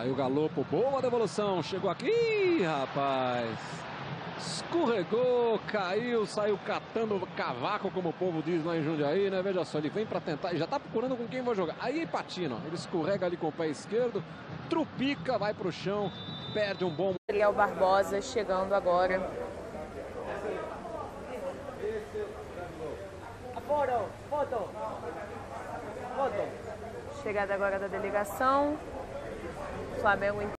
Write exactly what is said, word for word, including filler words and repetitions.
Saiu Galopo, boa devolução, chegou aqui, rapaz. Escorregou, caiu, saiu catando cavaco, como o povo diz lá em Jundiaí, né? Veja só, ele vem para tentar, já tá procurando com quem vai jogar. Aí patina, ele escorrega ali com o pé esquerdo, trupica, vai pro chão, perde um bom... Gabriel Barbosa chegando agora. Foto, foto, foto. Chegada agora da delegação. Flamengo